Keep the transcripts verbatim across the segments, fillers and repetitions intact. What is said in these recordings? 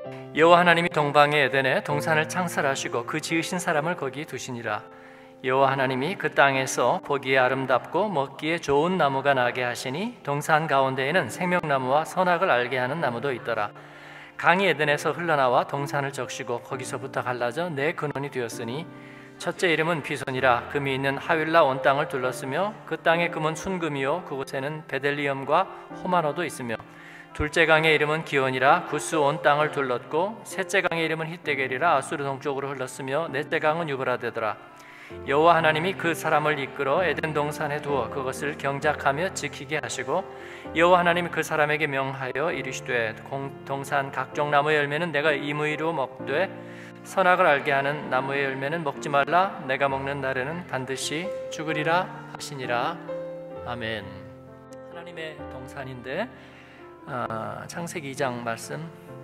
여호와 하나님이 동방의 에덴에 동산을 창설하시고 그 지으신 사람을 거기 두시니라. 여호와 하나님이 그 땅에서 보기에 아름답고 먹기에 좋은 나무가 나게 하시니 동산 가운데에는 생명나무와 선악을 알게 하는 나무도 있더라. 강이 에덴에서 흘러나와 동산을 적시고 거기서부터 갈라져 네 근원이 되었으니 첫째 이름은 비손이라. 금이 있는 하윌라 온 땅을 둘렀으며 그 땅의 금은 순금이요 그곳에는 베델리엄과 호마노도 있으며, 둘째 강의 이름은 기온이라. 구스 온 땅을 둘렀고, 셋째 강의 이름은 히데겔이라. 아수르 동쪽으로 흘렀으며 넷째 강은 유브라데더라. 여호와 하나님이 그 사람을 이끌어 에덴 동산에 두어 그것을 경작하며 지키게 하시고, 여호와 하나님이 그 사람에게 명하여 이르시되 동산 각종 나무의 열매는 내가 임의로 먹되 선악을 알게 하는 나무의 열매는 먹지 말라. 내가 먹는 날에는 반드시 죽으리라 하시니라. 아멘. 하나님의 동산인데 아, 창세기 이 장 말씀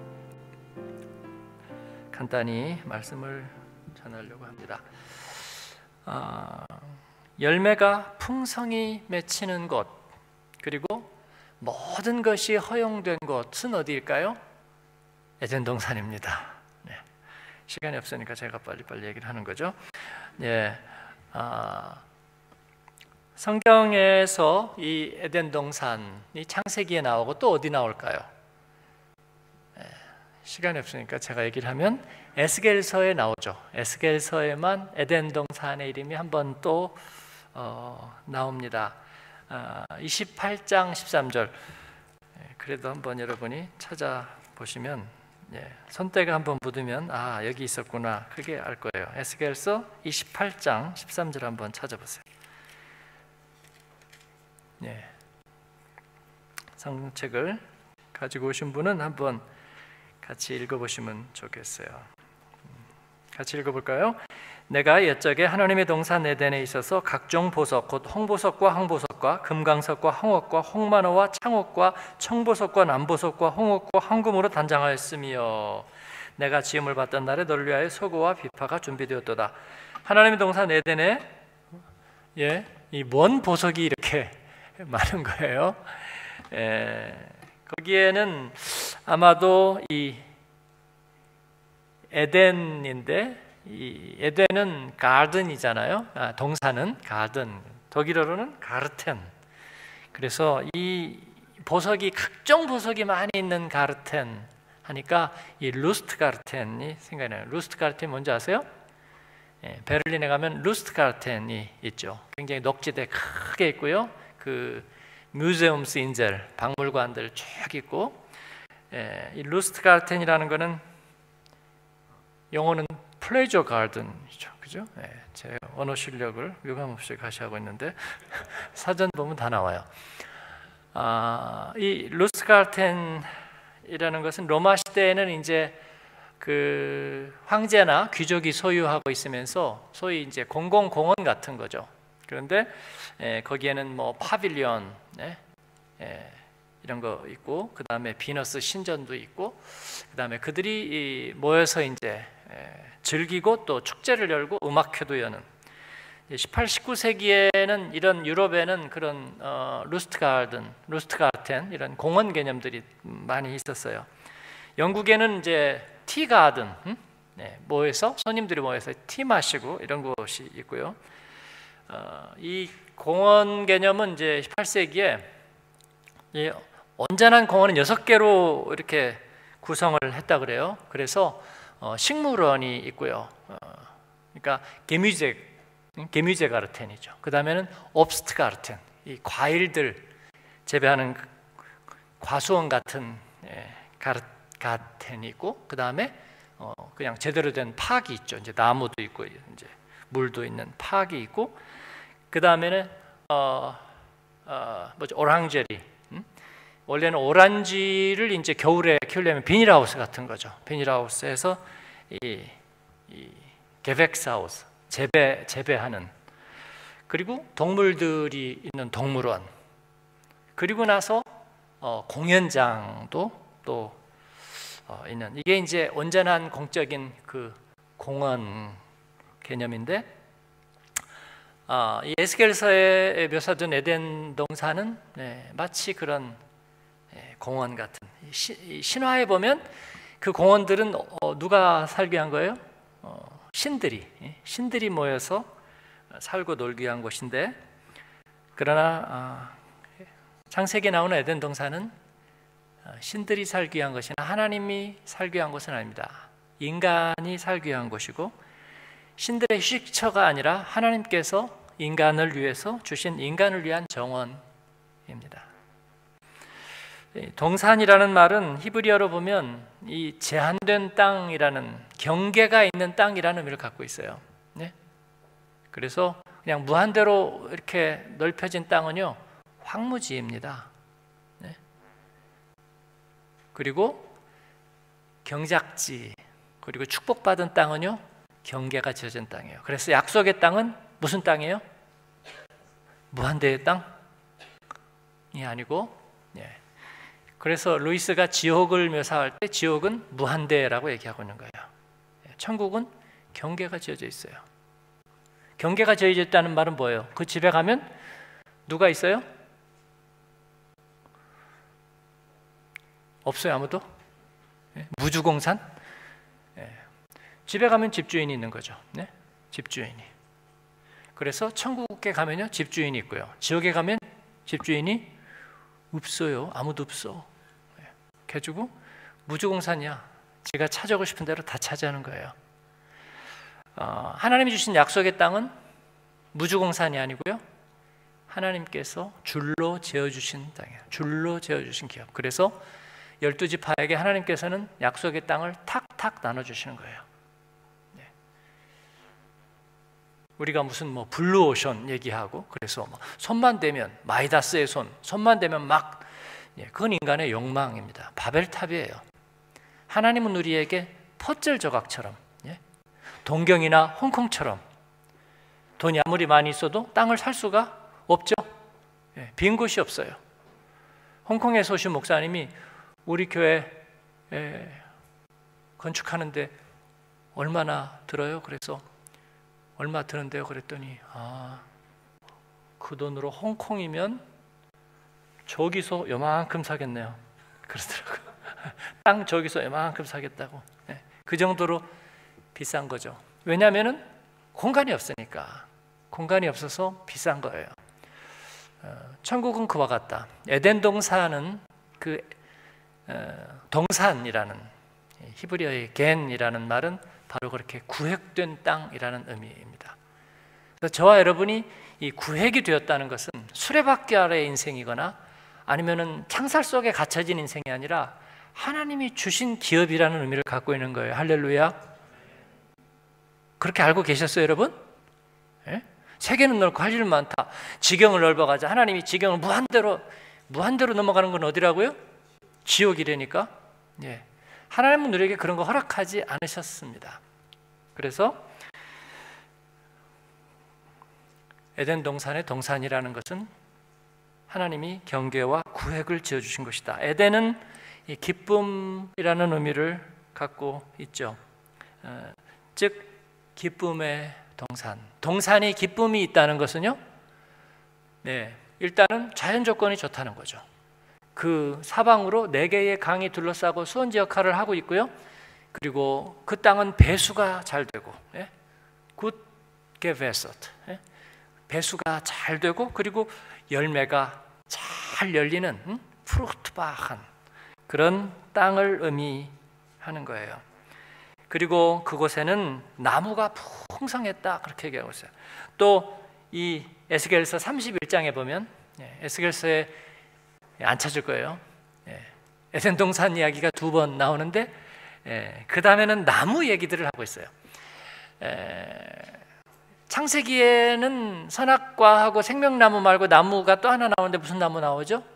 간단히 말씀을 전하려고 합니다. 아, 열매가 풍성히 맺히는 곳, 그리고 모든 것이 허용된 곳은 어디일까요? 에덴 동산입니다. 네. 시간이 없으니까 제가 빨리빨리 얘기를 하는 거죠. 네. 아, 성경에서 이 에덴 동산이 창세기에 나오고 또 어디 나올까요? 네. 시간이 없으니까 제가 얘기를 하면 에스겔서에 나오죠. 에스겔서에만 에덴 동산의 이름이 한 번 또 어, 나옵니다. 아, 이십팔 장 십삼 절. 그래도 한번 여러분이 찾아보시면, 예, 손때가 한번 묻으면 아 여기 있었구나 그게 알 거예요. 에스겔서 이십팔 장 십삼 절 한번 찾아보세요. 예. 성책을 가지고 오신 분은 한번 같이 읽어보시면 좋겠어요. 같이 읽어볼까요? 내가 옛적에 하나님의 동산 에덴에 있어서 각종 보석 곧 홍보석과 황보석과 금강석과 황옥과 홍만호와 창옥과 청보석과 남보석과 홍옥과 황금으로 단장하였으며, 내가 지음을 받던 날에 너를 위하여 소고와 비파가 준비되었도다. 하나님의 동산 에덴에 예, 이 뭔 보석이 이렇게 많은 거예요. 에, 거기에는 아마도 이 에덴인데, 이 에덴은 가든이잖아요. 아, 동산은 가든, 독일어로는 가르텐. 그래서 이 보석이 각종 보석이 많이 있는 가르텐 하니까 이 루스트가르텐이 생각이 나요. 루스트가르텐 뭔지 아세요? 예, 베를린에 가면 루스트가르텐이 있죠. 굉장히 녹지대 크게 있고요. 그 뮤제움스 인젤 박물관들 쭉 있고, 예, 이 루스트가르텐이라는 거는 영어는 플레저 가든이죠, 그죠? 예, 제 언어 실력을 유감없이 가시하고 있는데 사전 보면 다 나와요. 아, 이 루스트가르텐이라는 것은 로마 시대에는 이제 그 황제나 귀족이 소유하고 있으면서 소위 이제 공공 공원 같은 거죠. 그런데 예, 거기에는 뭐 파빌리온, 예, 예, 이런 거 있고, 그 다음에 비너스 신전도 있고, 그 다음에 그들이 모여서 이제 예, 즐기고 또 축제를 열고 음악회도 여는, 십팔, 십구 세기에는 이런 유럽에는 그런 어, 루스트가든, 루스트가르텐 이런 공원 개념들이 많이 있었어요. 영국에는 이제 티가든, 음? 네, 모여서 손님들이 모여서 티 마시고 이런 곳이 있고요. 어, 이 공원 개념은 이제 십팔 세기에 이 온전한 공원은 여섯 개로 이렇게 구성을 했다 그래요. 그래서 어, 식물원이 있고요. 어, 그러니까 게뮤제, 게뮤제 가르텐이죠. 그 다음에는 옵스트 가르텐, 이 과일들 재배하는 과수원 같은 예, 가르, 가르텐이 있고, 그 다음에 어, 그냥 제대로 된 파기 있죠. 이제 나무도 있고 이제 물도 있는 파기 있고, 그 다음에는 어, 어, 뭐죠? 오랑제리. 음? 원래는 오란지를 이제 겨울에 키우려면 비닐하우스 같은 거죠. 비닐하우스에서 이, 이 게벡스하우스 재배 재배하는, 그리고 동물들이 있는 동물원, 그리고 나서 어, 공연장도 또 어, 있는, 이게 이제 온전한 공적인 그 공원 개념인데, 아, 이 에스겔서에 묘사된 에덴 동산은 네, 마치 그런 예, 공원 같은, 시, 신화에 보면 그 공원들은 어, 누가 살게 한 거예요? 어, 신들이 신들이 모여서 살고 놀기 위한 곳인데, 그러나 어, 창세기에 나오는 에덴 동산은 신들이 살기 위한 것이나 하나님이 살기 위한 곳은 아닙니다. 인간이 살기 위한 곳이고, 신들의 휴식처가 아니라 하나님께서 인간을 위해서 주신 인간을 위한 정원입니다. 동산이라는 말은 히브리어로 보면 이 제한된 땅이라는, 경계가 있는 땅이라는 의미를 갖고 있어요. 네? 그래서 그냥 무한대로 이렇게 넓혀진 땅은요, 황무지입니다. 네? 그리고 경작지, 그리고 축복받은 땅은요, 경계가 지어진 땅이에요. 그래서 약속의 땅은 무슨 땅이에요? 무한대의 땅이 아니고, 예. 그래서 루이스가 지옥을 묘사할 때 지옥은 무한대라고 얘기하고 있는 거예요. 천국은 경계가 지어져 있어요. 경계가 지어져 있다는 말은 뭐예요? 그 집에 가면 누가 있어요? 없어요, 아무도? 예? 무주공산? 예. 집에 가면 집주인이 있는 거죠. 네? 집주인이. 그래서 천국에 가면요, 집주인이 있고요. 지옥에 가면 집주인이 없어요. 아무도 없어. 예. 그래가지고 무주공산이야. 제가 차지하고 싶은 대로 다 차지하는 거예요. 어, 하나님이 주신 약속의 땅은 무주공산이 아니고요, 하나님께서 줄로 재어주신 땅이에요. 줄로 재어주신 기업. 그래서 열두 지파에게 하나님께서는 약속의 땅을 탁탁 나눠주시는 거예요. 네. 우리가 무슨 뭐 블루오션 얘기하고, 그래서 뭐 손만 대면 마이다스의 손, 손만 대면 막, 예, 그건 인간의 욕망입니다. 바벨탑이에요. 하나님은 우리에게 퍼즐 조각처럼, 예? 동경이나 홍콩처럼 돈이 아무리 많이 있어도 땅을 살 수가 없죠. 예, 빈 곳이 없어요. 홍콩에서 오신 목사님이 우리 교회 예, 건축하는데 얼마나 들어요? 그래서 얼마 드는데요? 그랬더니 아, 그 돈으로 홍콩이면 저기서 요만큼 사겠네요. 그러더라고요. 땅 저기서 요만큼 사겠다고. 네. 그 정도로 비싼 거죠. 왜냐하면 공간이 없으니까. 공간이 없어서 비싼 거예요. 어, 천국은 그와 같다. 에덴 동산은 그 어, 동산이라는, 히브리어의 겐이라는 말은 바로 그렇게 구획된 땅이라는 의미입니다. 그래서 저와 여러분이 이 구획이 되었다는 것은 수레바퀴 아래의 인생이거나 아니면은 창살 속에 갇혀진 인생이 아니라 하나님이 주신 기업이라는 의미를 갖고 있는 거예요. 할렐루야. 그렇게 알고 계셨어요, 여러분? 예? 세계는 넓고 할 일 많다. 지경을 넓어가자. 하나님이 지경을 무한대로 무한대로 넘어가는 건 어디라고요? 지옥이라니까. 예. 하나님은 우리에게 그런 거 허락하지 않으셨습니다. 그래서 에덴 동산의 동산이라는 것은 하나님이 경계와 구획을 지어주신 것이다. 에덴은 이 기쁨이라는 의미를 갖고 있죠. 어, 즉 기쁨의 동산. 동산이 기쁨이 있다는 것은요, 네, 일단은 자연 조건이 좋다는 거죠. 그 사방으로 네 개의 강이 둘러싸고 수원지 역할을 하고 있고요. 그리고 그 땅은 배수가 잘 되고, 예? 굿 게베서트, 예? 배수가 잘 되고, 그리고 열매가 잘 열리는 음? 프루트바한 그런 땅을 의미하는 거예요. 그리고 그곳에는 나무가 풍성했다, 그렇게 얘기하고 있어요. 또 이 에스겔서 삼십일 장에 보면, 예, 에스겔서에 안 찾을 거예요. 예, 에덴 동산 이야기가 두 번 나오는데, 예, 그 다음에는 나무 얘기들을 하고 있어요. 예, 창세기에는 선악과하고 생명나무 말고 나무가 또 하나 나오는데 무슨 나무 나오죠?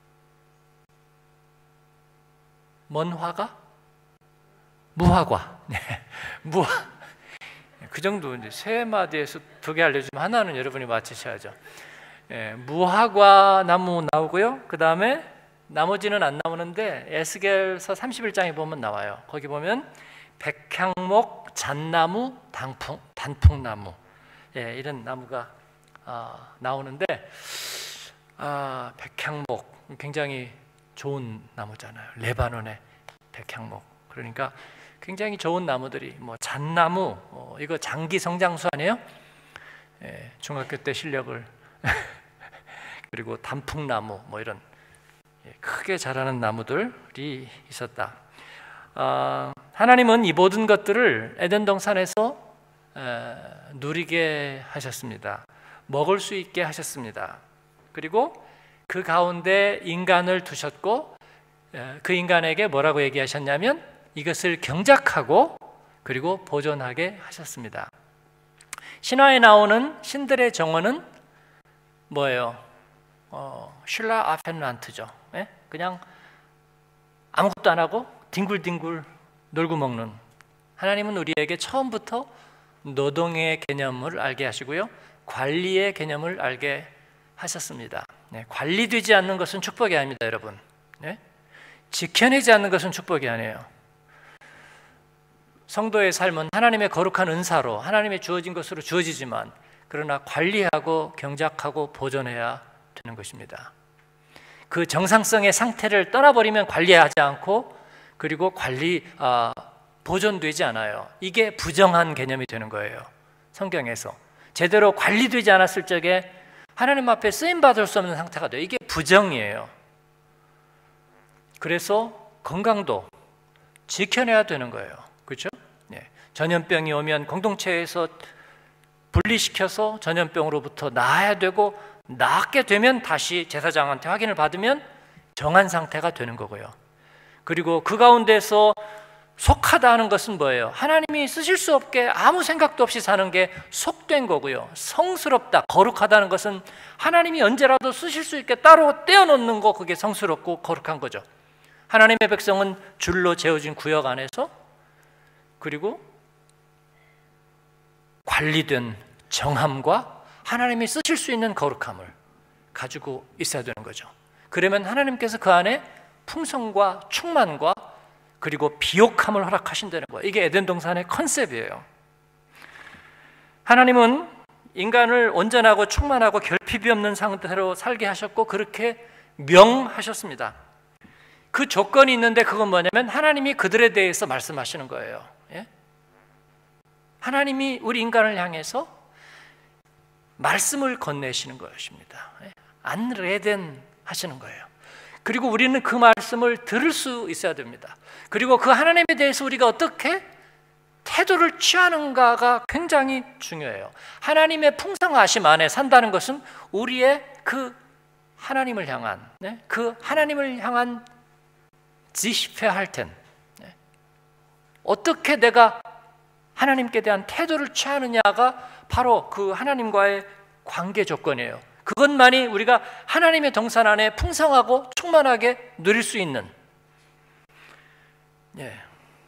먼화가? 무화과. 네. 무화. 그 정도 이제 세 마디에서 두 개 알려주면 하나는 여러분이 맞히셔야죠. 예, 무화과 나무 나오고요. 그 다음에 나머지는 안 나오는데 에스겔서 삼십일 장에 보면 나와요. 거기 보면 백향목, 잣나무, 단풍, 단풍나무, 예, 이런 나무가 아, 나오는데 아, 백향목 굉장히 좋은 나무잖아요. 레바논의 백향목. 그러니까 굉장히 좋은 나무들이 뭐 잣나무, 어, 이거 장기 성장수 아니에요? 예, 중학교 때 실력을 그리고 단풍나무 뭐 이런 크게 자라는 나무들이 있었다. 어, 하나님은 이 모든 것들을 에덴 동산에서 에, 누리게 하셨습니다. 먹을 수 있게 하셨습니다. 그리고 그 가운데 인간을 두셨고 에, 그 인간에게 뭐라고 얘기하셨냐면 이것을 경작하고 그리고 보존하게 하셨습니다. 신화에 나오는 신들의 정원은 뭐예요? 어, 슐라 아펜란트죠. 예? 그냥 아무것도 안 하고 뒹굴뒹굴 놀고 먹는. 하나님은 우리에게 처음부터 노동의 개념을 알게 하시고요, 관리의 개념을 알게 하셨습니다. 네, 관리되지 않는 것은 축복이 아닙니다, 여러분. 네? 지켜내지 않는 것은 축복이 아니에요. 성도의 삶은 하나님의 거룩한 은사로 하나님의 주어진 것으로 주어지지만 그러나 관리하고 경작하고 보존해야 되는 것입니다. 그 정상성의 상태를 떠나버리면 관리하지 않고 그리고 관리 아, 보존되지 않아요. 이게 부정한 개념이 되는 거예요. 성경에서 제대로 관리되지 않았을 적에 하나님 앞에 쓰임받을 수 없는 상태가 돼요. 이게 부정이에요. 그래서 건강도 지켜내야 되는 거예요. 그렇죠? 네. 전염병이 오면 공동체에서 분리시켜서 전염병으로부터 나아야 되고 낫게 되면 다시 제사장한테 확인을 받으면 정한 상태가 되는 거고요. 그리고 그 가운데서 속하다 하는 것은 뭐예요? 하나님이 쓰실 수 없게 아무 생각도 없이 사는 게 속된 거고요. 성스럽다, 거룩하다는 것은 하나님이 언제라도 쓰실 수 있게 따로 떼어놓는 거, 그게 성스럽고 거룩한 거죠. 하나님의 백성은 줄로 재어진 구역 안에서 그리고 관리된 정함과 하나님이 쓰실 수 있는 거룩함을 가지고 있어야 되는 거죠. 그러면 하나님께서 그 안에 풍성과 충만과 그리고 비옥함을 허락하신다는 거예요. 이게 에덴 동산의 컨셉이에요. 하나님은 인간을 온전하고 충만하고 결핍이 없는 상태로 살게 하셨고 그렇게 명하셨습니다. 그 조건이 있는데 그건 뭐냐면 하나님이 그들에 대해서 말씀하시는 거예요. 예? 하나님이 우리 인간을 향해서 말씀을 건네시는 것입니다. 안레덴 하시는 거예요. 그리고 우리는 그 말씀을 들을 수 있어야 됩니다. 그리고 그 하나님에 대해서 우리가 어떻게 태도를 취하는가가 굉장히 중요해요. 하나님의 풍성하심 안에 산다는 것은 우리의 그 하나님을 향한 네? 그 하나님을 향한 지시페할텐 네? 어떻게 내가 하나님께 대한 태도를 취하느냐가 바로 그 하나님과의 관계 조건이에요. 그것만이 우리가 하나님의 동산 안에 풍성하고 충만하게 누릴 수 있는 예.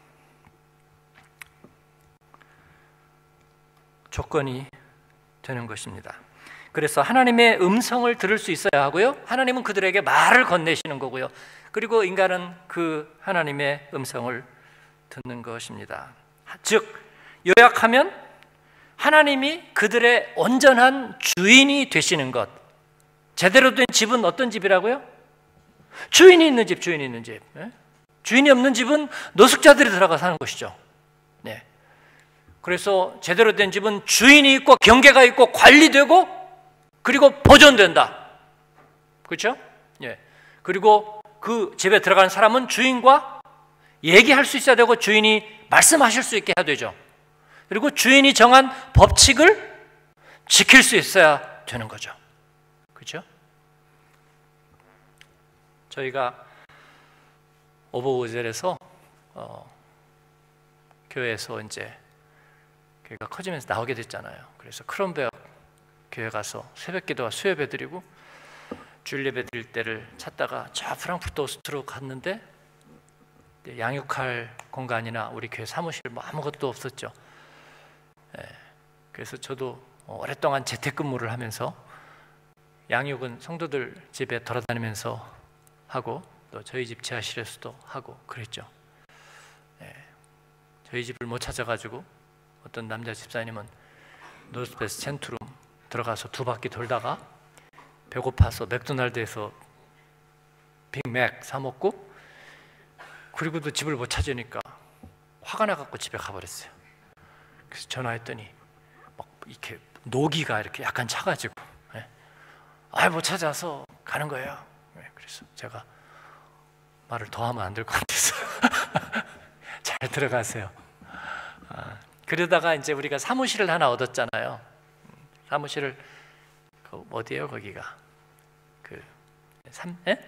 조건이 되는 것입니다. 그래서 하나님의 음성을 들을 수 있어야 하고요, 하나님은 그들에게 말을 건네시는 거고요, 그리고 인간은 그 하나님의 음성을 듣는 것입니다. 즉 요약하면 하나님이 그들의 온전한 주인이 되시는 것. 제대로 된 집은 어떤 집이라고요? 주인이 있는 집, 주인이 있는 집. 네? 주인이 없는 집은 노숙자들이 들어가 사는 것이죠. 네. 그래서 제대로 된 집은 주인이 있고 경계가 있고 관리되고 그리고 보존된다. 그렇죠? 예. 그리고 그 집에 들어가는 사람은 주인과 얘기할 수 있어야 되고 주인이 말씀하실 수 있게 해야 되죠. 그리고 주인이 정한 법칙을 지킬 수 있어야 되는 거죠. 그렇죠? 저희가 오버오젤에서 어, 교회에서 이제 교회가 커지면서 나오게 됐잖아요. 그래서 크롬베어 교회 가서 새벽기도와 수요예배 드리고 주일예배 드릴 때를 찾다가 저 프랑크푸르트 오스트로 갔는데 양육할 공간이나 우리 교회 사무실 뭐 아무것도 없었죠. 예, 그래서 저도 오랫동안 재택근무를 하면서 양육은 성도들 집에 돌아다니면서 하고 또 저희 집 지하실에서도 하고 그랬죠. 예, 저희 집을 못 찾아가지고 어떤 남자 집사님은 노스페이스 센트룸 들어가서 두 바퀴 돌다가 배고파서 맥도날드에서 빅맥 사 먹고 그리고도 집을 못 찾으니까 화가 나갖고 집에 가버렸어요. 그래서 전화했더니 막 이렇게 노기가 이렇게 약간 차가지고, 예. 아, 못 찾아서 가는 거예요. 예. 그래서 제가 말을 더 하면 안 될 것 같아서 잘 들어가세요. 아, 그러다가 이제 우리가 사무실을 하나 얻었잖아요. 사무실을 그 어디예요 거기가? 그 삼? 예?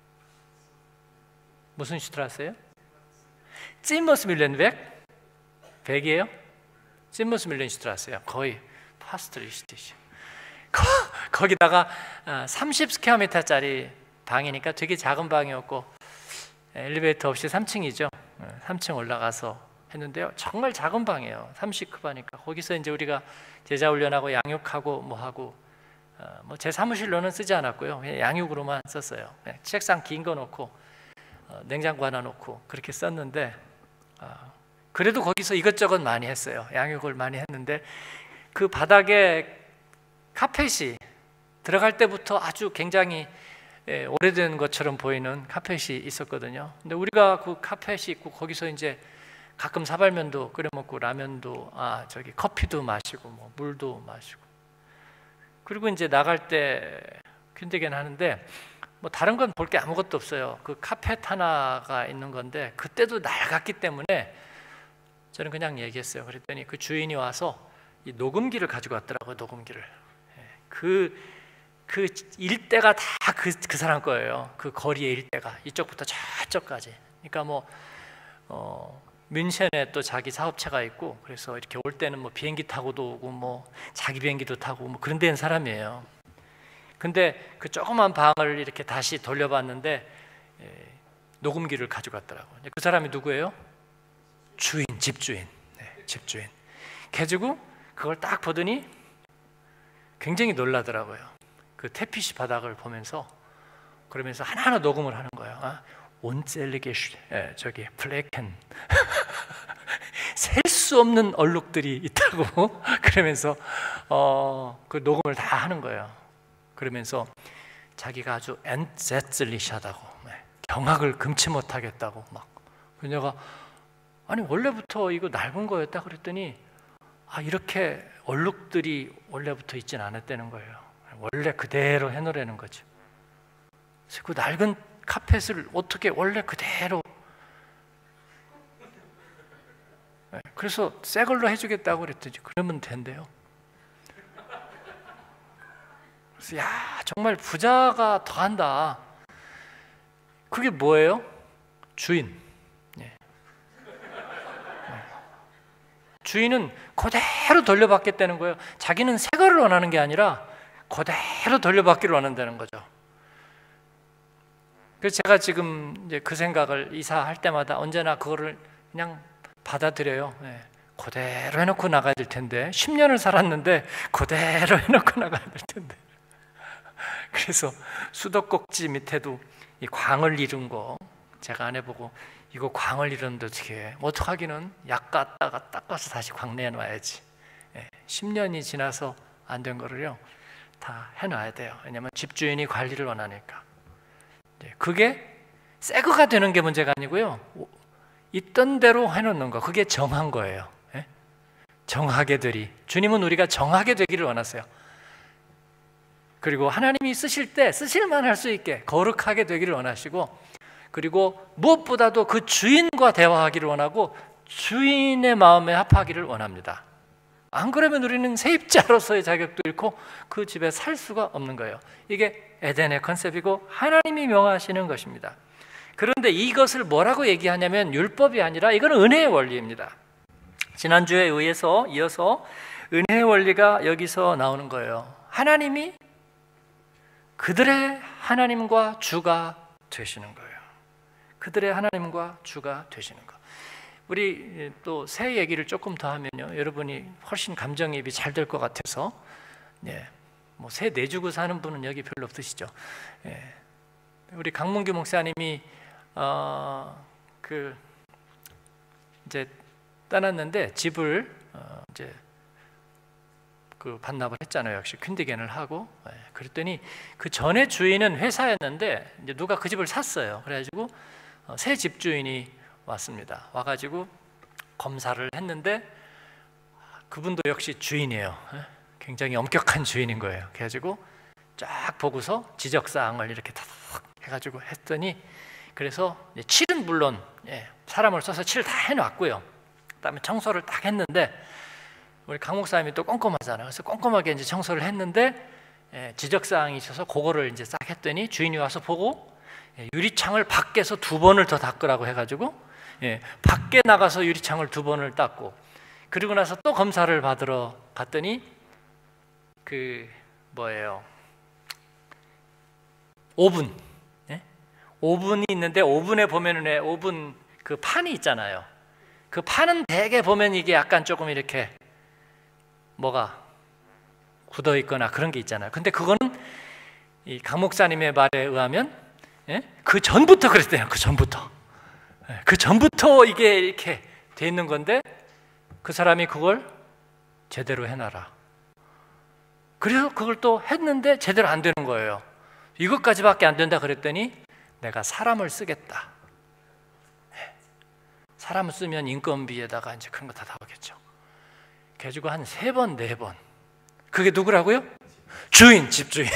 무슨 슈트라스예요? 찐머스 밀렌백? 백이에요? 찐머스 밀렌 슈트라스예요. 거의 파스트리시티시. 거기다가 삼십 스퀘어미터짜리 방이니까 되게 작은 방이었고 엘리베이터 없이 삼 층이죠. 삼 층 올라가서 했는데요. 정말 작은 방이에요. 삼십 큐바니까. 거기서 이제 우리가 제자 훈련하고 양육하고 뭐 하고 어, 뭐 제 사무실로는 쓰지 않았고요. 그냥 양육으로만 썼어요. 책상 긴 거 놓고 어, 냉장고 하나 놓고 그렇게 썼는데 어, 그래도 거기서 이것저것 많이 했어요. 양육을 많이 했는데 그 바닥에 카펫이 들어갈 때부터 아주 굉장히 예, 오래된 것처럼 보이는 카펫이 있었거든요. 근데 우리가 그 카펫이 있고 거기서 이제 가끔 사발면도 끓여 먹고 라면도 아 저기 커피도 마시고 뭐 물도 마시고 그리고 이제 나갈 때 퀸디겐 하는데 뭐 다른 건 볼 게 아무것도 없어요. 그 카펫 하나가 있는 건데 그때도 낡았기 때문에 저는 그냥 얘기했어요. 그랬더니 그 주인이 와서 이 녹음기를 가지고 왔더라고요. 녹음기를. 그, 그 일대가 다 그 그 사람 거예요. 그 거리의 일대가 이쪽부터 저쪽까지. 그러니까 뭐 어, 뮌헨에 또 자기 사업체가 있고 그래서 이렇게 올 때는 뭐 비행기 타고도 오고 뭐 자기 비행기도 타고 뭐 그런 데는 사람이에요. 근데 그 조그만 방을 이렇게 다시 돌려봤는데 예, 녹음기를 가져갔더라고요. 그 사람이 누구예요? 주인, 집주인. 네, 집주인. 가지고 그걸 딱 보더니 굉장히 놀라더라고요. 그 태피시 바닥을 보면서 그러면서 하나하나 녹음을 하는 거예요. 아, 온젤리게 예, 저기 플레켄 셀 수 없는 얼룩들이 있다고 그러면서 어, 그 녹음을 다 하는 거예요. 그러면서 자기가 아주 엔제슬리샤다고 경악을 금치 못하겠다고 막 그녀가 아니 원래부터 이거 낡은 거였다 그랬더니 아 이렇게 얼룩들이 원래부터 있진 않았다는 거예요. 원래 그대로 해놓으라는 거죠. 그래서 그 낡은 카펫을 어떻게 원래 그대로 그래서 새 걸로 해주겠다고 그랬더니 그러면 된대요. 그래서 야 정말 부자가 더한다. 그게 뭐예요? 주인. 네. 주인은 그대로 돌려받겠다는 거예요. 자기는 새 거를 원하는 게 아니라 그대로 돌려받기를 원한다는 거죠. 그래서 제가 지금 이제 그 생각을 이사할 때마다 언제나 그거를 그냥 받아들여요. 네. 그대로 해놓고 나가야 될 텐데 십 년을 살았는데 그대로 해놓고 나가야 될 텐데 그래서 수도꼭지 밑에도 이 광을 이룬 거 제가 안 해보고 이거 광을 이루는데 어떻게 해? 어떡하기는 약 갖다가 닦아서 다시 광 내놔야지. 예, 십 년이 지나서 안 된 거를요 다 해놔야 돼요. 왜냐하면 집주인이 관리를 원하니까. 예, 그게 새 거가 되는 게 문제가 아니고요 있던 대로 해놓는 거 그게 정한 거예요. 예? 정하게 되리. 주님은 우리가 정하게 되기를 원하세요. 그리고 하나님이 쓰실 때 쓰실만 할 수 있게 거룩하게 되기를 원하시고 그리고 무엇보다도 그 주인과 대화하기를 원하고 주인의 마음에 합하기를 원합니다. 안 그러면 우리는 세입자로서의 자격도 잃고 그 집에 살 수가 없는 거예요. 이게 에덴의 컨셉이고 하나님이 명하시는 것입니다. 그런데 이것을 뭐라고 얘기하냐면 율법이 아니라 이건 은혜의 원리입니다. 지난주에 의해서 이어서 은혜의 원리가 여기서 나오는 거예요. 하나님이 그들의 하나님과 주가 되시는 거예요. 그들의 하나님과 주가 되시는 거. 우리 또 새 얘기를 조금 더 하면요, 여러분이 훨씬 감정이입이 잘 될 것 같아서, 예, 뭐 새 내주고 사는 분은 여기 별로 없으시죠. 예, 우리 강문규 목사님이 어, 그 이제 떠났는데 집을 어, 이제 그 반납을 했잖아요. 역시 퀸디겐을 하고. 예, 그랬더니 그 전에 주인은 회사였는데 이제 누가 그 집을 샀어요. 그래가지고 어, 새 집주인이 왔습니다. 와가지고 검사를 했는데 그분도 역시 주인이에요. 굉장히 엄격한 주인인 거예요. 그래가지고 쫙 보고서 지적사항을 이렇게 탁 해가지고 했더니, 그래서 칠은 물론 사람을 써서 칠 다 해놨고요. 그다음에 청소를 딱 했는데, 우리 강 목사님이 또 꼼꼼하잖아요. 그래서 꼼꼼하게 이제 청소를 했는데 지적사항이 있어서 그거를 이제 싹 했더니 주인이 와서 보고 유리창을 밖에서 두 번을 더 닦으라고 해가지고 밖에 나가서 유리창을 두 번을 닦고, 그리고 나서 또 검사를 받으러 갔더니 그 뭐예요? 오븐, 예? 오븐이 있는데 오븐에 보면은 왜 오븐 그 판이 있잖아요. 그 판은 대개 보면 이게 약간 조금 이렇게 뭐가 굳어 있거나 그런 게 있잖아요. 근데 그거는 이 강 목사님의 말에 의하면 예? 그 전부터 그랬대요. 그 전부터, 예, 그 전부터 이게 이렇게 돼 있는 건데 그 사람이 그걸 제대로 해놔라. 그래서 그걸 또 했는데 제대로 안 되는 거예요. 이것까지밖에 안 된다 그랬더니 내가 사람을 쓰겠다. 네. 사람을 쓰면 인건비에다가 이제 그런 거 다 나오겠죠. 그래가지고 한 세 번, 네 번. 그게 누구라고요? 주인, 집주인.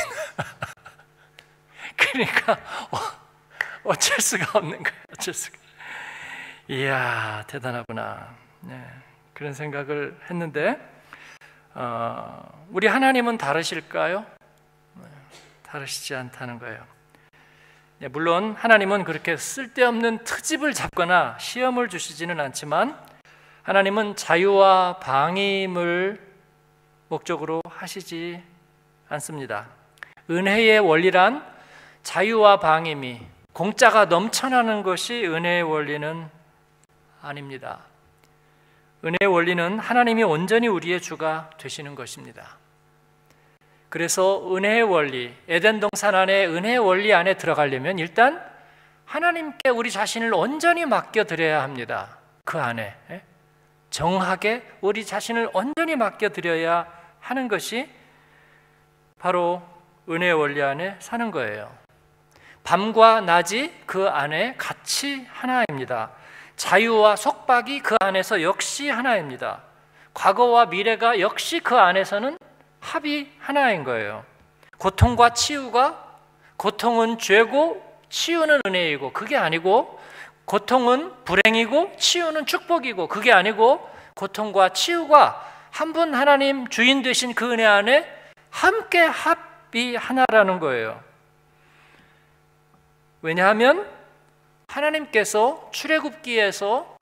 그러니까 어, 어쩔 수가 없는 거예요. 어쩔 수가. 이야, 대단하구나. 네. 그런 생각을 했는데 어, 우리 하나님은 다르실까요? 다르시지 않다는 거예요. 네, 물론 하나님은 그렇게 쓸데없는 트집을 잡거나 시험을 주시지는 않지만 하나님은 자유와 방임을 목적으로 하시지 않습니다. 은혜의 원리란 자유와 방임이 공짜가 넘쳐나는 것이 은혜의 원리는 아닙니다. 은혜의 원리는 하나님이 온전히 우리의 주가 되시는 것입니다. 그래서 은혜의 원리, 에덴 동산 안에 은혜의 원리 안에 들어가려면 일단 하나님께 우리 자신을 온전히 맡겨드려야 합니다. 그 안에 정하게 우리 자신을 온전히 맡겨드려야 하는 것이 바로 은혜의 원리 안에 사는 거예요. 밤과 낮이 그 안에 같이 하나입니다. 자유와 속박이 그 안에서 역시 하나입니다. 과거와 미래가 역시 그 안에서는 합이 하나인 거예요. 고통과 치유가, 고통은 죄고 치유는 은혜이고 그게 아니고, 고통은 불행이고 치유는 축복이고 그게 아니고, 고통과 치유가 한 분 하나님 주인 되신 그 은혜 안에 함께 합이 하나라는 거예요. 왜냐하면 하나님께서 출애굽기에서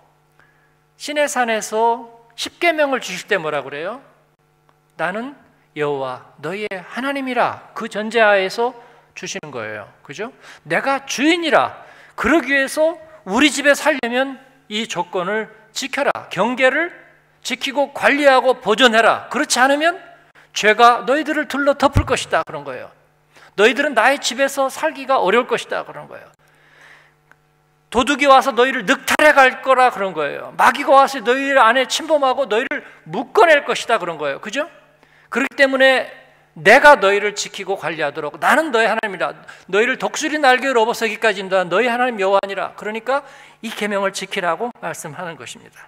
시내산에서 십계명을 주실 때 뭐라 그래요? 나는 여호와 너희의 하나님이라, 그 전제하에서 주시는 거예요. 그죠? 내가 주인이라. 그러기 위해서 우리 집에 살려면 이 조건을 지켜라. 경계를 지키고 관리하고 보존해라. 그렇지 않으면 죄가 너희들을 둘러 덮을 것이다. 그런 거예요. 너희들은 나의 집에서 살기가 어려울 것이다. 그런 거예요. 도둑이 와서 너희를 늑탈해 갈 거라. 그런 거예요. 마귀가 와서 너희를 안에 침범하고 너희를 묶어낼 것이다. 그런 거예요. 그죠? 그렇기 때문에 내가 너희를 지키고 관리하도록, 나는 너희 하나님이라. 너희를 독수리 날개로 업어서기까지 인도한 너희 하나님 여호와니라. 그러니까 이 계명을 지키라고 말씀하는 것입니다.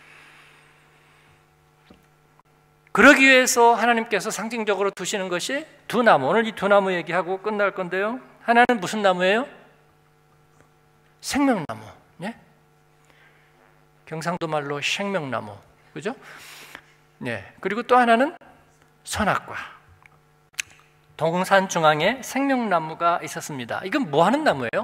그러기 위해서 하나님께서 상징적으로 두시는 것이 두 나무. 오늘 이 두 나무 얘기하고 끝날 건데요. 하나는 무슨 나무예요? 생명나무. 예? 경상도 말로 생명나무. 그죠? 예. 그리고 또 하나는 선악과. 동산 중앙에 생명나무가 있었습니다. 이건 뭐 하는 나무예요?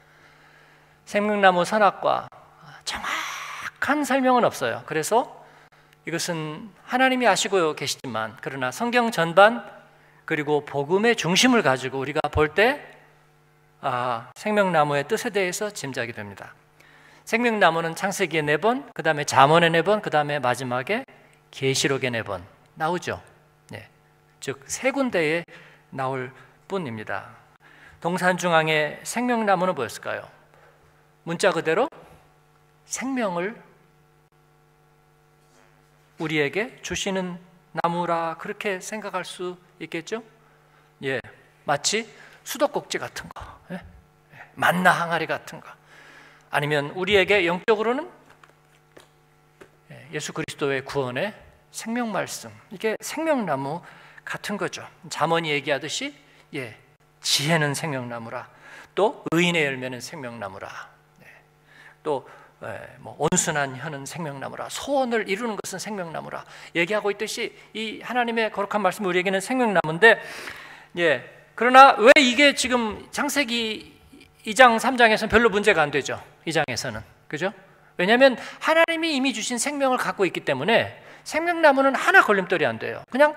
생명나무, 선악과. 정확한 설명은 없어요. 그래서 이것은 하나님이 아시고 계시지만, 그러나 성경 전반 그리고 복음의 중심을 가지고 우리가 볼 때 아, 생명나무의 뜻에 대해서 짐작이 됩니다. 생명나무는 창세기에 네 번, 그 다음에 잠언에 네 번, 그 다음에 마지막에 계시록에 네 번 나오죠. 네. 즉 세 군데에 나올 뿐입니다. 동산 중앙의 생명나무는 뭐였을까요? 문자 그대로 생명을 우리에게 주시는 나무라, 그렇게 생각할 수 있겠죠? 예, 마치 수도꼭지 같은 거, 예? 만나 항아리 같은 거, 아니면 우리에게 영적으로는 예수 그리스도의 구원의 생명 말씀, 이게 생명나무 같은 거죠. 잠언이 얘기하듯이 예, 지혜는 생명나무라, 또 의인의 열매는 생명나무라, 네. 또 예, 뭐 온순한 혀는 생명나무라, 소원을 이루는 것은 생명나무라 얘기하고 있듯이 이 하나님의 거룩한 말씀 우리에게는 생명나무인데, 예, 그러나 왜 이게 지금 창세기 이 장 삼 장에서는 별로 문제가 안 되죠. 이 장에서는, 그죠? 왜냐하면 하나님이 이미 주신 생명을 갖고 있기 때문에 생명나무는 하나 걸림돌이 안 돼요. 그냥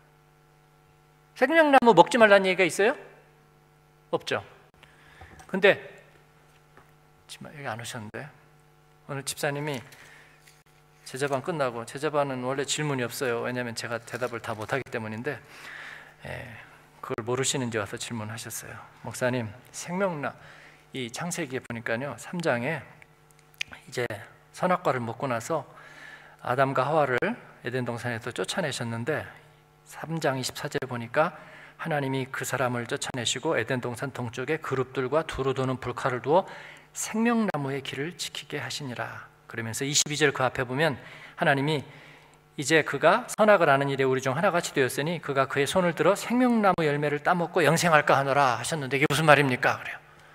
생명나무 먹지 말라는 얘기가 있어요? 없죠. 근데 여기 안 오셨는데 오늘 집사님이 제자반 끝나고, 제자반은 원래 질문이 없어요. 왜냐하면 제가 대답을 다 못하기 때문인데, 예, 그걸 모르시는지 와서 질문하셨어요. 목사님, 생명나 이 창세기에 보니까요, 삼 장에 이제 선악과를 먹고 나서 아담과 하와를 에덴 동산에서 쫓아내셨는데, 삼 장 이십사 절에 보니까 하나님이 그 사람을 쫓아내시고 에덴 동산 동쪽에 그룹들과 두루 도는 불칼을 두어 생명나무의 길을 지키게 하시니라. 그러면서 이십이 절 그 앞에 보면 하나님이 이제 그가 선악을 아는 일에 우리 중 하나같이 되었으니 그가 그의 손을 들어 생명나무 열매를 따먹고 영생할까 하노라 하셨는데, 이게 무슨 말입니까? 그래요.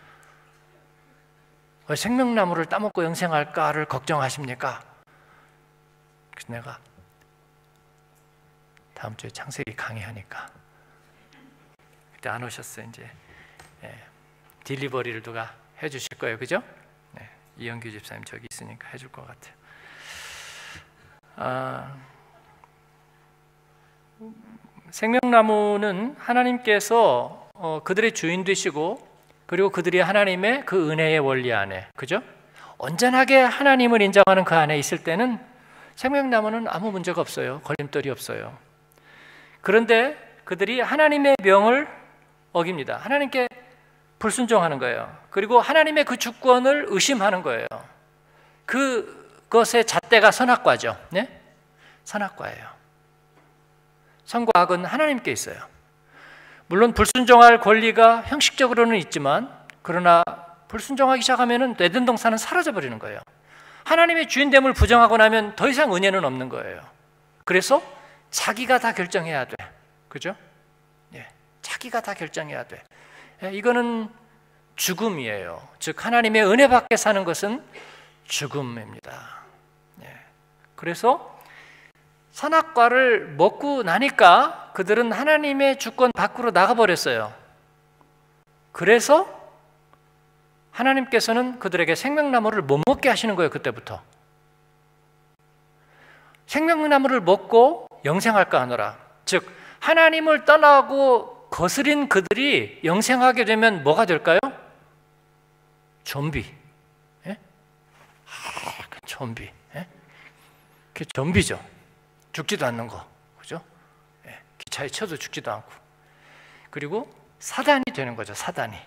왜 생명나무를 따먹고 영생할까를 걱정하십니까? 그래서 내가 다음 주에 창세기 강의하니까 그때 안 오셨어요. 이제 예, 딜리버리를 누가 해주실 거예요, 그죠? 네, 이영규 집사님 저기 있으니까 해줄 것 같아요. 아, 생명나무는 하나님께서 어, 그들의 주인 되시고, 그리고 그들이 하나님의 그 은혜의 원리 안에, 그죠? 온전하게 하나님을 인정하는 그 안에 있을 때는 생명나무는 아무 문제가 없어요. 걸림돌이 없어요. 그런데 그들이 하나님의 명을 어깁니다. 하나님께 불순종하는 거예요. 그리고 하나님의 그 주권을 의심하는 거예요. 그것의 잣대가 선악과죠. 네? 선악과예요. 선과 악은 하나님께 있어요. 물론 불순종할 권리가 형식적으로는 있지만, 그러나 불순종하기 시작하면 에덴 동산은 사라져버리는 거예요. 하나님의 주인됨을 부정하고 나면 더 이상 은혜는 없는 거예요. 그래서 자기가 다 결정해야 돼. 그죠? 예, 자기가 다 결정해야 돼. 예, 이거는 죽음이에요. 즉 하나님의 은혜 밖에 사는 것은 죽음입니다. 예, 그래서 선악과를 먹고 나니까 그들은 하나님의 주권 밖으로 나가버렸어요. 그래서 하나님께서는 그들에게 생명나무를 못 먹게 하시는 거예요. 그때부터 생명나무를 먹고 영생할까 하노라. 즉 하나님을 떠나고 거스린 그들이 영생하게 되면 뭐가 될까요? 좀비. 예? 아, 그 좀비. 예? 그게 좀비죠. 죽지도 않는 거, 그죠? 예, 기차에 쳐도 죽지도 않고. 그리고 사단이 되는 거죠, 사단이.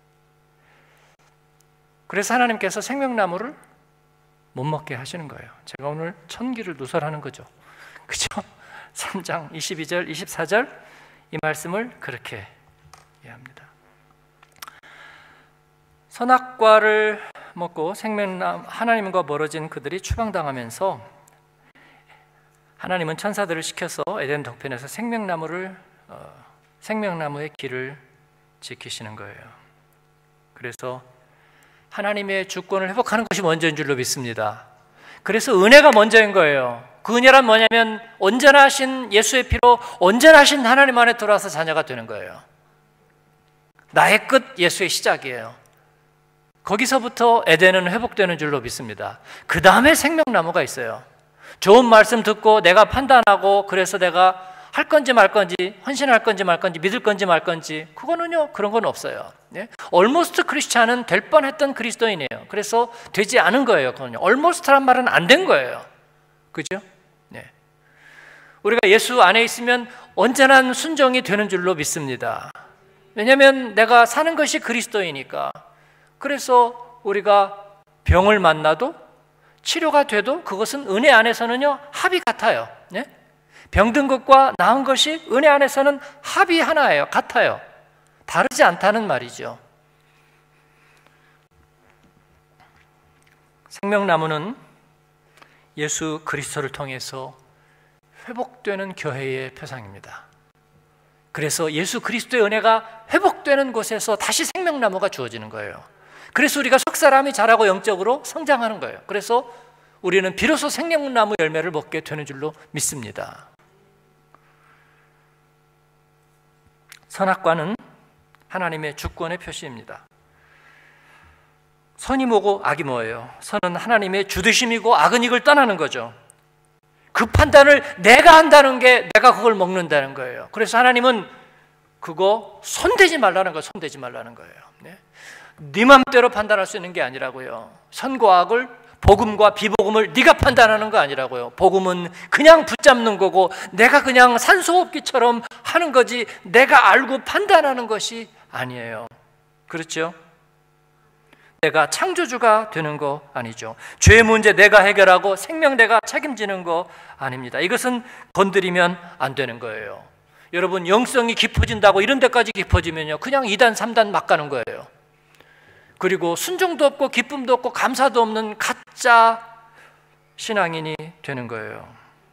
그래서 하나님께서 생명나무를 못 먹게 하시는 거예요. 제가 오늘 천기를 누설하는 거죠, 그죠? 삼 장 이십이 절, 이십사 절 이 말씀을 그렇게 이해합니다. 선악과를 먹고 생명나무 하나님과 멀어진 그들이 추방당하면서 하나님은 천사들을 시켜서 에덴 동편에서 생명나무를 어, 생명나무의 길을 지키시는 거예요. 그래서 하나님의 주권을 회복하는 것이 먼저인 줄로 믿습니다. 그래서 은혜가 먼저인 거예요. 그 은혜란 뭐냐면 온전하신 예수의 피로 온전하신 하나님 안에 들어와서 자녀가 되는 거예요. 나의 끝 예수의 시작이에요. 거기서부터 에덴은 회복되는 줄로 믿습니다. 그 다음에 생명나무가 있어요. 좋은 말씀 듣고 내가 판단하고, 그래서 내가 할 건지 말 건지, 헌신할 건지 말 건지, 믿을 건지 말 건지, 그거는요, 그런 건 없어요. 네? almost 크리스찬은 될 뻔했던 그리스도인이에요. 그래서 되지 않은 거예요. 그건요. almost란 말은 안 된 거예요. 그죠? 네. 우리가 예수 안에 있으면 언제나 순종이 되는 줄로 믿습니다. 왜냐하면 내가 사는 것이 그리스도이니까. 그래서 우리가 병을 만나도, 치료가 돼도 그것은 은혜 안에서는요 합이 같아요. 네? 병든 것과 나은 것이 은혜 안에서는 합이 하나예요. 같아요. 다르지 않다는 말이죠. 생명나무는 예수 그리스도를 통해서 회복되는 교회의 표상입니다. 그래서 예수 그리스도의 은혜가 회복되는 곳에서 다시 생명나무가 주어지는 거예요. 그래서 우리가 속사람이 자라고 영적으로 성장하는 거예요. 그래서 우리는 비로소 생명나무 열매를 먹게 되는 줄로 믿습니다. 선악과는 하나님의 주권의 표시입니다. 선이 뭐고 악이 뭐예요? 선은 하나님의 주드심이고 악은 이걸 떠나는 거죠. 그 판단을 내가 한다는 게 내가 그걸 먹는다는 거예요. 그래서 하나님은 그거 손대지 말라는 거예요. 손대지 말라는 거예요. 네? 네 맘대로 판단할 수 있는 게 아니라고요. 선과 악을, 복음과 비복음을 네가 판단하는 거 아니라고요. 복음은 그냥 붙잡는 거고 내가 그냥 산소호흡기처럼 하는 거지 내가 알고 판단하는 것이 아니에요. 그렇죠? 내가 창조주가 되는 거 아니죠. 죄의 문제 내가 해결하고 생명 내가 책임지는 거 아닙니다. 이것은 건드리면 안 되는 거예요. 여러분, 영성이 깊어진다고 이런 데까지 깊어지면요 그냥 이 단 삼 단 막 가는 거예요. 그리고 순종도 없고 기쁨도 없고 감사도 없는 가짜 신앙인이 되는 거예요.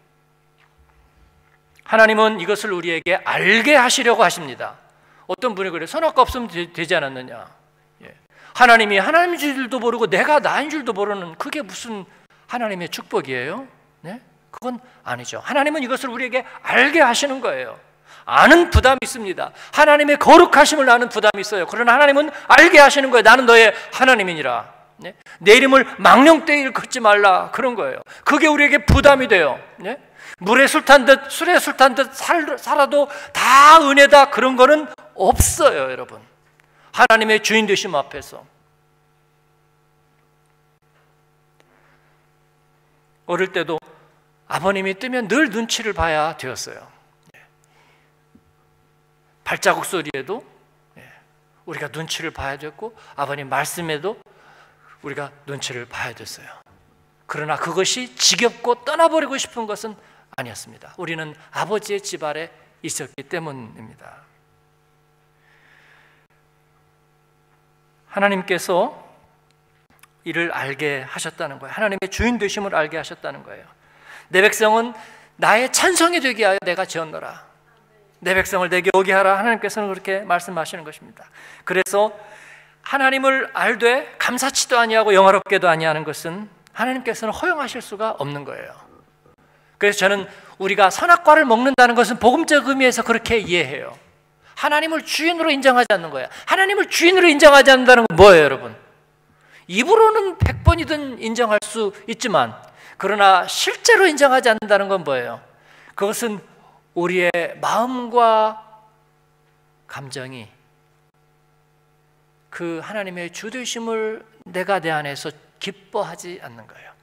하나님은 이것을 우리에게 알게 하시려고 하십니다. 어떤 분이 그래요. 선악과 없으면 되지 않았느냐. 하나님이 하나님인 줄도 모르고 내가 나인 줄도 모르는 그게 무슨 하나님의 축복이에요? 네? 그건 아니죠. 하나님은 이것을 우리에게 알게 하시는 거예요. 아는 부담이 있습니다. 하나님의 거룩하심을 아는 부담이 있어요. 그러나 하나님은 알게 하시는 거예요. 나는 너의 하나님이니라. 네? 내 이름을 망령되이 일컫지 말라. 그런 거예요. 그게 우리에게 부담이 돼요. 네? 물에 술 탄 듯 술에 술 탄 듯 살아도 다 은혜다. 그런 거는 없어요, 여러분. 하나님의 주인 되심 앞에서. 어릴 때도 아버님이 뜨면 늘 눈치를 봐야 되었어요. 발자국 소리에도 우리가 눈치를 봐야 됐고 아버님 말씀에도 우리가 눈치를 봐야 됐어요. 그러나 그것이 지겹고 떠나버리고 싶은 것은 아니었습니다. 우리는 아버지의 집 아래 있었기 때문입니다. 하나님께서 이를 알게 하셨다는 거예요. 하나님의 주인 되심을 알게 하셨다는 거예요. 내 백성은 나의 찬송이 되게 하여 내가 지었노라. 내 백성을 내게 오게 하라. 하나님께서는 그렇게 말씀하시는 것입니다. 그래서 하나님을 알되 감사치도 아니하고 영화롭게도 아니하는 것은 하나님께서는 허용하실 수가 없는 거예요. 그래서 저는 우리가 선악과를 먹는다는 것은 복음적 의미에서 그렇게 이해해요. 하나님을 주인으로 인정하지 않는 거예요. 하나님을 주인으로 인정하지 않는다는 건 뭐예요, 여러분? 입으로는 백 번이든 인정할 수 있지만 그러나 실제로 인정하지 않는다는 건 뭐예요? 그것은 우리의 마음과 감정이 그 하나님의 주되심을 내가 내 안에서 기뻐하지 않는 거예요.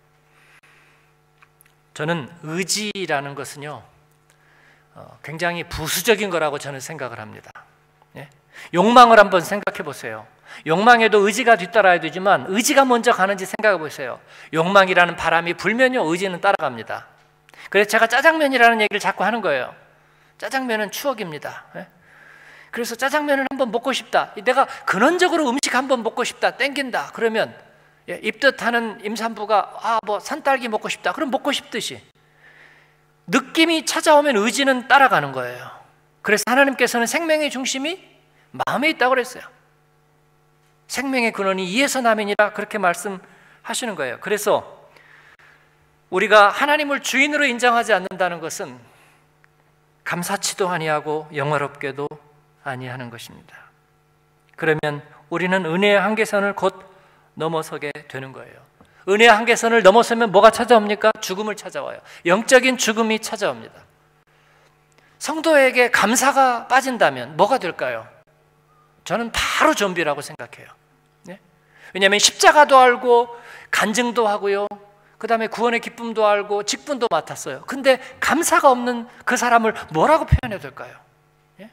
저는 의지라는 것은요 굉장히 부수적인 거라고 저는 생각을 합니다. 예? 욕망을 한번 생각해 보세요. 욕망에도 의지가 뒤따라야 되지만 의지가 먼저 가는지 생각해 보세요. 욕망이라는 바람이 불면요 의지는 따라갑니다. 그래서 제가 짜장면이라는 얘기를 자꾸 하는 거예요. 짜장면은 추억입니다. 예? 그래서 짜장면을 한번 먹고 싶다. 내가 근원적으로 음식 한번 먹고 싶다. 땡긴다. 그러면 예, 입덧하는 임산부가 아, 뭐 산딸기 먹고 싶다. 그럼 먹고 싶듯이 느낌이 찾아오면 의지는 따라가는 거예요. 그래서 하나님께서는 생명의 중심이 마음에 있다고 그랬어요. 생명의 근원이 이에서 남이니라 그렇게 말씀하시는 거예요. 그래서 우리가 하나님을 주인으로 인정하지 않는다는 것은 감사치도 아니하고 영화롭게도 아니하는 것입니다. 그러면 우리는 은혜의 한계선을 곧 넘어서게 되는 거예요. 은혜의 한계선을 넘어서면 뭐가 찾아옵니까? 죽음을 찾아와요. 영적인 죽음이 찾아옵니다. 성도에게 감사가 빠진다면 뭐가 될까요? 저는 바로 좀비라고 생각해요. 네? 왜냐하면 십자가도 알고 간증도 하고요. 그 다음에 구원의 기쁨도 알고 직분도 맡았어요. 근데 감사가 없는 그 사람을 뭐라고 표현해야 될까요? 예?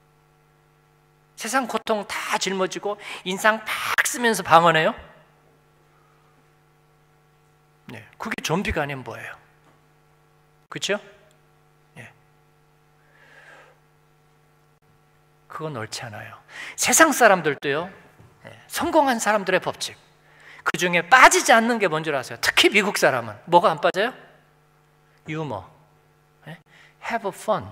세상 고통 다 짊어지고 인상 팍 쓰면서 방언해요? 네, 그게 좀비가 아니면 뭐예요? 그렇죠? 예. 그건 옳지 않아요. 세상 사람들도요, 예, 성공한 사람들의 법칙, 그 중에 빠지지 않는 게 뭔 줄 아세요? 특히 미국 사람은 뭐가 안 빠져요? 유머, have fun.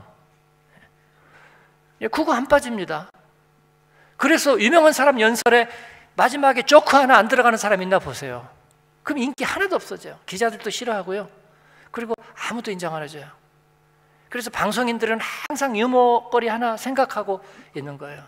그거 안 빠집니다. 그래서 유명한 사람 연설에 마지막에 조크 하나 안 들어가는 사람 있나 보세요. 그럼 인기 하나도 없어져요. 기자들도 싫어하고요. 그리고 아무도 인정 안 해줘요. 그래서 방송인들은 항상 유머거리 하나 생각하고 있는 거예요.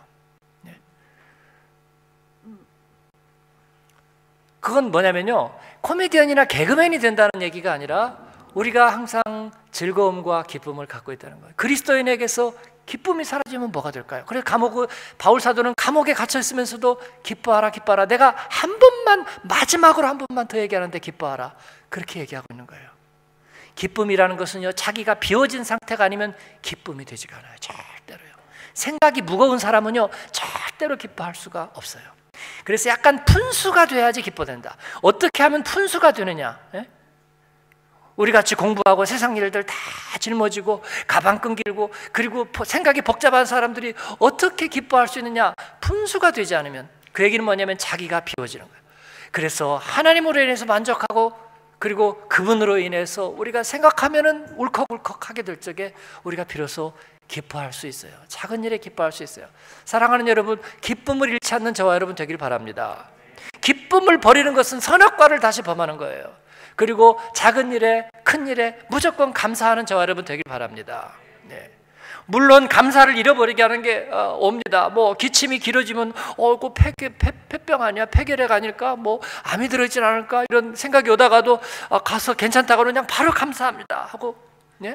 그건 뭐냐면요, 코미디언이나 개그맨이 된다는 얘기가 아니라 우리가 항상 즐거움과 기쁨을 갖고 있다는 거예요. 그리스도인에게서 기쁨이 사라지면 뭐가 될까요? 그래서 감옥, 바울 사도는 감옥에 갇혀 있으면서도 기뻐하라 기뻐하라, 내가 한 번만, 마지막으로 한 번만 더 얘기하는데 기뻐하라, 그렇게 얘기하고 있는 거예요. 기쁨이라는 것은요, 자기가 비워진 상태가 아니면 기쁨이 되지가 않아요. 절대로요. 생각이 무거운 사람은요, 절대로 기뻐할 수가 없어요. 그래서 약간 푼수가 돼야지 기뻐된다. 어떻게 하면 푼수가 되느냐? 예? 우리 같이 공부하고 세상 일들 다 짊어지고 가방 끈기고 그리고 생각이 복잡한 사람들이 어떻게 기뻐할 수 있느냐? 푼수가 되지 않으면. 그 얘기는 뭐냐면 자기가 비워지는 거예요. 그래서 하나님으로 인해서 만족하고 그리고 그분으로 인해서 우리가 생각하면은 울컥울컥하게 될 적에 우리가 비로소 기뻐할 수 있어요. 작은 일에 기뻐할 수 있어요. 사랑하는 여러분, 기쁨을 잃지 않는 저와 여러분 되길 바랍니다. 기쁨을 버리는 것은 선악과를 다시 범하는 거예요. 그리고 작은 일에 큰 일에 무조건 감사하는 저와 여러분 되길 바랍니다. 네. 물론 감사를 잃어버리게 하는 게 어, 옵니다. 뭐 기침이 길어지면 어, 그 폐, 폐, 폐병 아니야? 폐결핵 아닐까? 뭐 암이 들어있진 않을까? 이런 생각이 오다가도 어, 가서 괜찮다고 그냥 바로 감사합니다 하고, 네?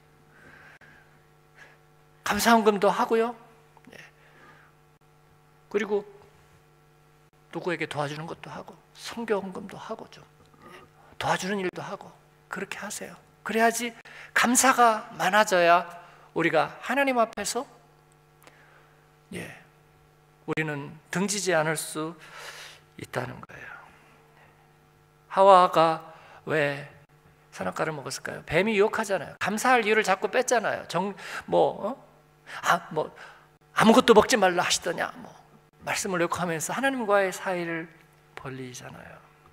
감사헌금도 하고요. 네. 그리고 누구에게 도와주는 것도 하고 선교헌금도 하고 좀 네. 도와주는 일도 하고 그렇게 하세요. 그래야지 감사가 많아져야 우리가 하나님 앞에서 예, 우리는 등지지 않을 수 있다는 거예요. 하와가 왜 선악과를 먹었을까요? 뱀이 유혹하잖아요. 감사할 이유를 자꾸 뺐잖아요. 정, 뭐, 어? 아, 뭐 아무것도 먹지 말라 하시더냐, 뭐 말씀을 욕하면서 하나님과의 사이를 벌리잖아요.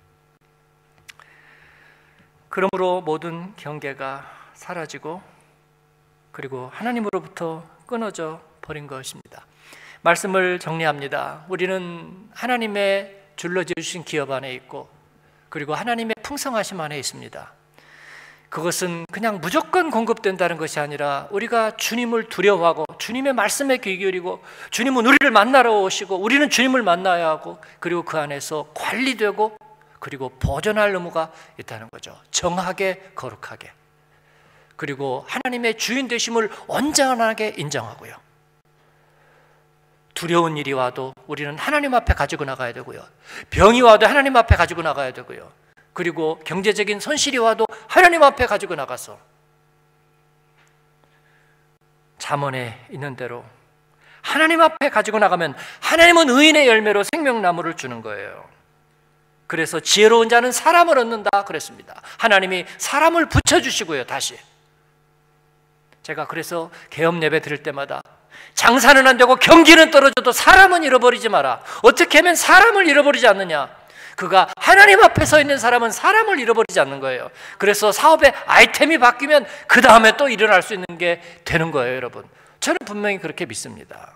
그러므로 모든 경계가 사라지고 그리고 하나님으로부터 끊어져 버린 것입니다. 말씀을 정리합니다. 우리는 하나님의 줄로 지으신 기업 안에 있고 그리고 하나님의 풍성하심 안에 있습니다. 그것은 그냥 무조건 공급된다는 것이 아니라 우리가 주님을 두려워하고 주님의 말씀에 귀 기울이고 주님은 우리를 만나러 오시고 우리는 주님을 만나야 하고 그리고 그 안에서 관리되고 그리고 보존할 의무가 있다는 거죠. 정하게 거룩하게. 그리고 하나님의 주인 되심을 온전하게 인정하고요. 두려운 일이 와도 우리는 하나님 앞에 가지고 나가야 되고요. 병이 와도 하나님 앞에 가지고 나가야 되고요. 그리고 경제적인 손실이 와도 하나님 앞에 가지고 나가서 잠언에 있는 대로 하나님 앞에 가지고 나가면 하나님은 의인의 열매로 생명나무를 주는 거예요. 그래서 지혜로운 자는 사람을 얻는다 그랬습니다. 하나님이 사람을 붙여주시고요. 다시 제가 그래서 개업 예배 드릴 때마다 장사는 안 되고 경기는 떨어져도 사람은 잃어버리지 마라. 어떻게 하면 사람을 잃어버리지 않느냐? 그가 하나님 앞에 서 있는 사람은 사람을 잃어버리지 않는 거예요. 그래서 사업의 아이템이 바뀌면 그 다음에 또 일어날 수 있는 게 되는 거예요. 여러분, 저는 분명히 그렇게 믿습니다.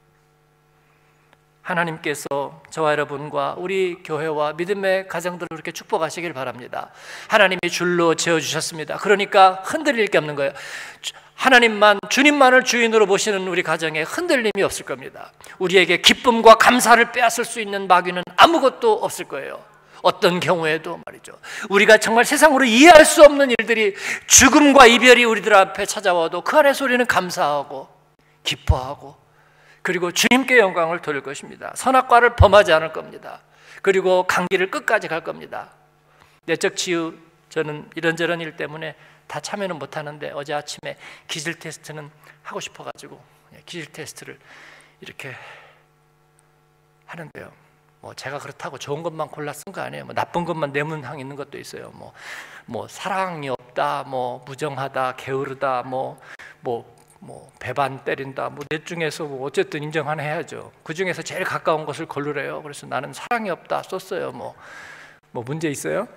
하나님께서 저와 여러분과 우리 교회와 믿음의 가정들을 그렇게 축복하시길 바랍니다. 하나님이 줄로 지어주셨습니다. 그러니까 흔들릴 게 없는 거예요. 하나님만, 주님만을 주인으로 보시는 우리 가정에 흔들림이 없을 겁니다. 우리에게 기쁨과 감사를 빼앗을 수 있는 마귀는 아무것도 없을 거예요. 어떤 경우에도 말이죠. 우리가 정말 세상으로 이해할 수 없는 일들이 죽음과 이별이 우리들 앞에 찾아와도 그 안에서 우리는 감사하고 기뻐하고 그리고 주님께 영광을 돌릴 것입니다. 선악과를 범하지 않을 겁니다. 그리고 강길을 끝까지 갈 겁니다. 내적 치유, 저는 이런저런 일 때문에 다 참여는 못하는데 어제 아침에 기질 테스트는 하고 싶어가지고 기질 테스트를 이렇게 하는데요. 뭐 제가 그렇다고 좋은 것만 골라 쓴 거 아니에요. 뭐 나쁜 것만 내문항 있는 것도 있어요. 뭐, 뭐 사랑이 없다, 뭐 무정하다, 게으르다, 뭐 뭐 뭐 배반 때린다, 뭐 넷 중에서 뭐 어쨌든 인정 하나 해야죠. 그 중에서 제일 가까운 것을 고르래요. 그래서 나는 사랑이 없다 썼어요. 뭐 뭐 문제 있어요?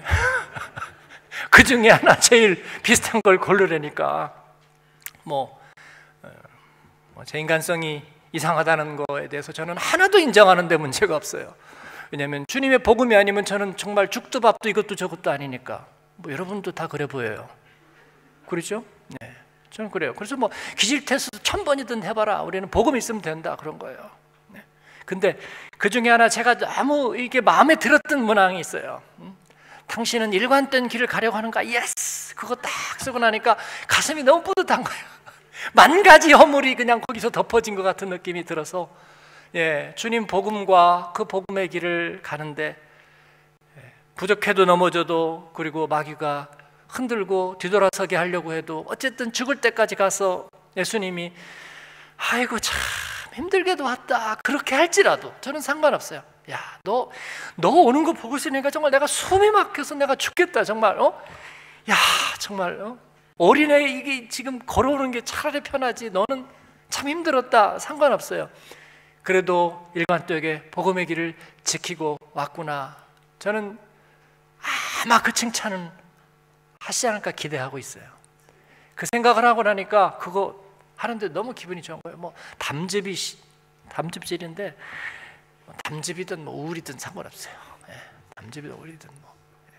그 중에 하나 제일 비슷한 걸 고르려니까 뭐, 뭐 제 인간성이 이상하다는 거에 대해서 저는 하나도 인정하는데 문제가 없어요. 왜냐하면 주님의 복음이 아니면 저는 정말 죽도 밥도 이것도 저것도 아니니까. 뭐 여러분도 다 그래 보여요. 그렇죠? 네, 저는 그래요. 그래서 뭐 기질 테스트 천 번이든 해봐라. 우리는 복음 있으면 된다 그런 거예요. 네. 근데 그 중에 하나 제가 너무 이게 마음에 들었던 문항이 있어요. 음? 당신은 일관된 길을 가려고 하는가? 예스! 그거 딱 쓰고 나니까 가슴이 너무 뿌듯한 거예요. 만 가지 허물이 그냥 거기서 덮어진 것 같은 느낌이 들어서, 예, 주님 복음과 그 복음의 길을 가는데, 예, 부족해도 넘어져도, 그리고 마귀가 흔들고 뒤돌아서게 하려고 해도 어쨌든 죽을 때까지 가서 예수님이 아이고 참 힘들게도 왔다 그렇게 할지라도 저는 상관없어요. 야, 너, 너 오는 거 보고 있으니까 정말 내가 숨이 막혀서 내가 죽겠다 정말. 어? 야, 정말 어? 어린애 이게 지금 걸어오는 게 차라리 편하지. 너는 참 힘들었다. 상관없어요. 그래도 일관되게 복음의 길을 지키고 왔구나. 저는 아마 그 칭찬은 하시지 않을까 기대하고 있어요. 그 생각을 하고 나니까 그거 하는데 너무 기분이 좋은 거예요. 뭐 담즙이 담즙질인데 담즙이든 뭐 우울이든 상관없어요. 예, 담즙이든 우울이든 뭐. 예.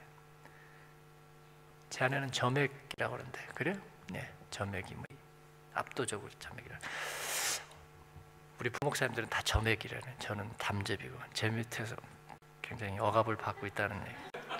제 아내는 점액이라고 그러는데 그래요? 네, 점액이 뭐 압도적으로 점액이라. 우리 부목사님들은 다 점액이라는. 저는 담즙이고 제 밑에서 굉장히 억압을 받고 있다는 얘기.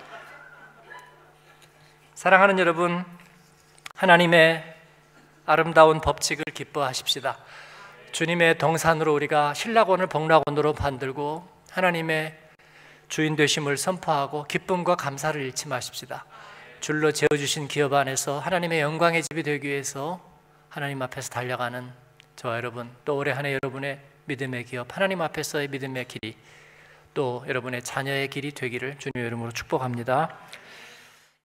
사랑하는 여러분, 하나님의 아름다운 법칙을 기뻐하십시다. 주님의 동산으로 우리가 신락원을 복락원으로 만들고 하나님의 주인 되심을 선포하고 기쁨과 감사를 잃지 마십시다. 줄로 재어주신 기업 안에서 하나님의 영광의 집이 되기 위해서 하나님 앞에서 달려가는 저와 여러분, 또 올해 한 해 여러분의 믿음의 기업, 하나님 앞에서의 믿음의 길이, 또 여러분의 자녀의 길이 되기를 주님의 이름으로 축복합니다.